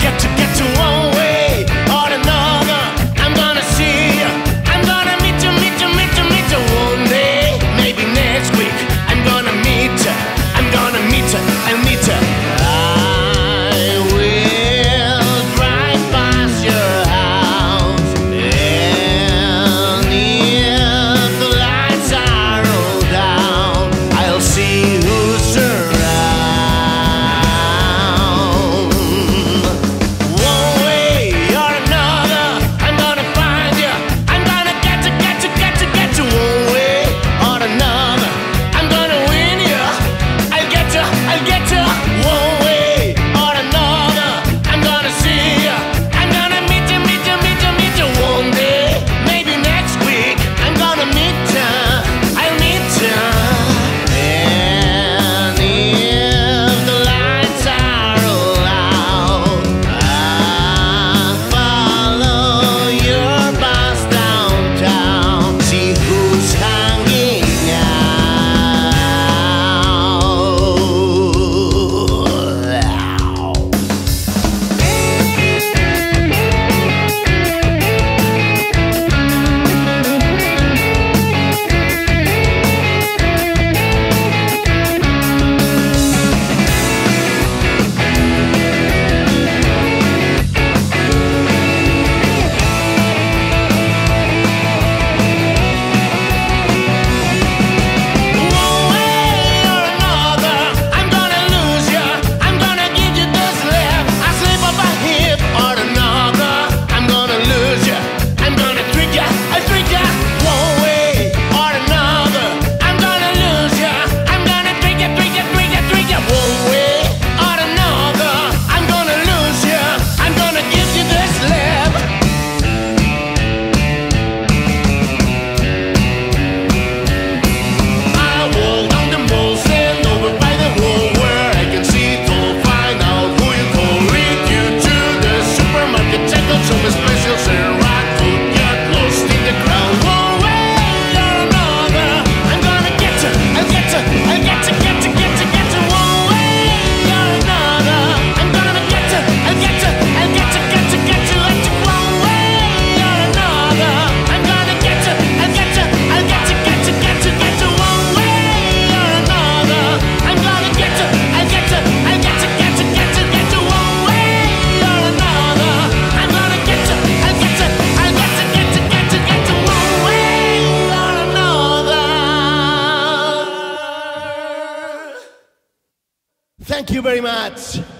get to one way or another. I'm gonna see you. I'm gonna meet you, meet you, meet you, meet you one day. Maybe next week. I'm gonna meet you. I'm gonna meet you. I'll meet you. I will drive past your house, and if the lights are all down, I'll see who's around. One way or another, I'm gonna find you. I'm gonna get to one way or another. I'm gonna win you. I'll get to one way or another. I'm gonna see you. I'm gonna meet you, meet you, meet you, meet you one day. Maybe next week. I'm gonna meet you. I'll meet you. And if the lights are all out, I'll follow your bus downtown. See who's hanging out. One way or another, I'm gonna lose you. I'm gonna give you this left. I slip up a hip or another. I'm gonna lose you. I'm gonna trick you. I'll trick you. One way or another, I'm gonna lose you. I'm gonna trick you, trick you, trick you, trick you. One way or another, I'm gonna lose you. I'm gonna give you this left. I walk down the mall, stand over by the wall where I can see it all. Find out who you call, lead you to the supermarket, check out some specials and right food. Get lost in the crowd. One way or another, I'm gonna get you. I'll get you. I'll get you. Get you. Get you. Get you. One way or another, I'm gonna get you. I'll get you. I'll get you. Get you. Get you. Get you. One way or another, I'm gonna get you. I'll get you. I'll get you. Get you. Get you. Get you. One way or another, I'm gonna get you. I'll get you. I'll get you. Get you. Get you. Get you. One way or another, I'm gonna get you. I'll get you. I'll get you. Get you. Get you. Get you. One way or another. Thank you very much.